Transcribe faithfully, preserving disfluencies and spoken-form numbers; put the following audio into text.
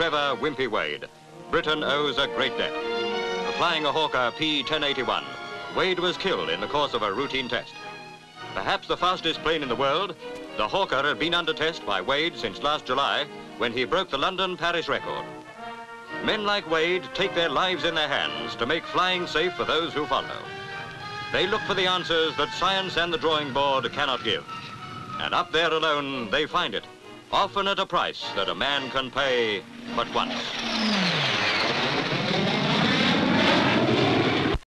Trevor Wimpy Wade, Britain owes a great debt. Flying a Hawker P ten eighty-one, Wade was killed in the course of a routine test. Perhaps the fastest plane in the world, the Hawker had been under test by Wade since last July, when he broke the London-Paris record. Men like Wade take their lives in their hands to make flying safe for those who follow. They look for the answers that science and the drawing board cannot give. And up there alone, they find it, often at a price that a man can pay but once.